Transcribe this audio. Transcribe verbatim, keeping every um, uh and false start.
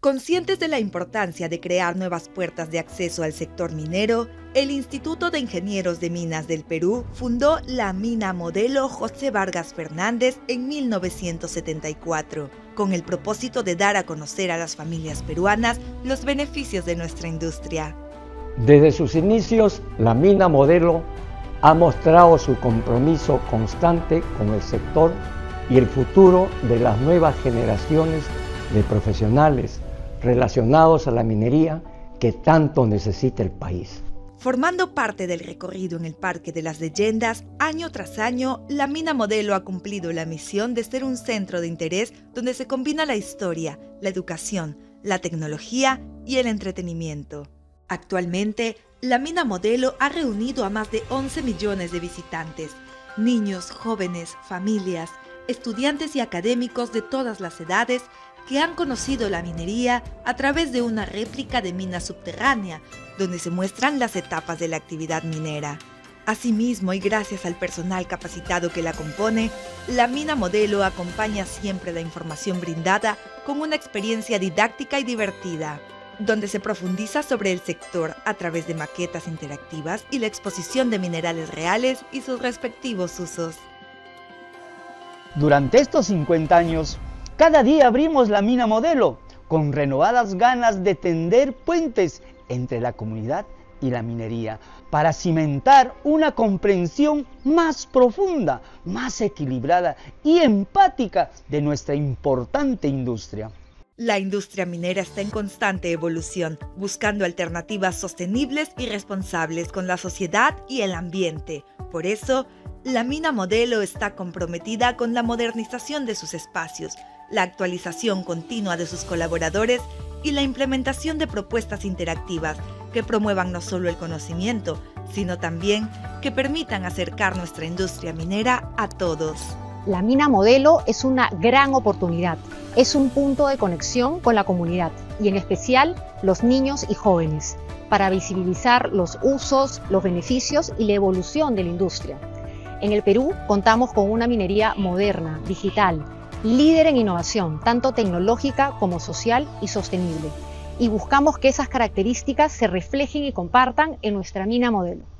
Conscientes de la importancia de crear nuevas puertas de acceso al sector minero, el Instituto de Ingenieros de Minas del Perú fundó la Mina Modelo José Vargas Fernández en mil novecientos setenta y cuatro, con el propósito de dar a conocer a las familias peruanas los beneficios de nuestra industria. Desde sus inicios, la Mina Modelo ha mostrado su compromiso constante con el sector y el futuro de las nuevas generaciones de profesionales relacionados a la minería que tanto necesita el país. Formando parte del recorrido en el Parque de las Leyendas, año tras año, la Mina Modelo ha cumplido la misión de ser un centro de interés donde se combina la historia, la educación, la tecnología y el entretenimiento. Actualmente, la Mina Modelo ha reunido a más de once millones de visitantes, niños, jóvenes, familias, estudiantes y académicos de todas las edades que han conocido la minería a través de una réplica de mina subterránea, donde se muestran las etapas de la actividad minera. Asimismo, y gracias al personal capacitado que la compone, la Mina Modelo acompaña siempre la información brindada con una experiencia didáctica y divertida, donde se profundiza sobre el sector a través de maquetas interactivas y la exposición de minerales reales y sus respectivos usos. Durante estos cincuenta años, cada día abrimos la Mina Modelo con renovadas ganas de tender puentes entre la comunidad y la minería para cimentar una comprensión más profunda, más equilibrada y empática de nuestra importante industria. La industria minera está en constante evolución, buscando alternativas sostenibles y responsables con la sociedad y el ambiente. Por eso, la Mina Modelo está comprometida con la modernización de sus espacios, la actualización continua de sus colaboradores y la implementación de propuestas interactivas que promuevan no solo el conocimiento, sino también que permitan acercar nuestra industria minera a todos. La Mina Modelo es una gran oportunidad, es un punto de conexión con la comunidad y en especial los niños y jóvenes, para visibilizar los usos, los beneficios y la evolución de la industria. En el Perú contamos con una minería moderna, digital, líder en innovación, tanto tecnológica como social y sostenible. Y buscamos que esas características se reflejen y compartan en nuestra Mina Modelo.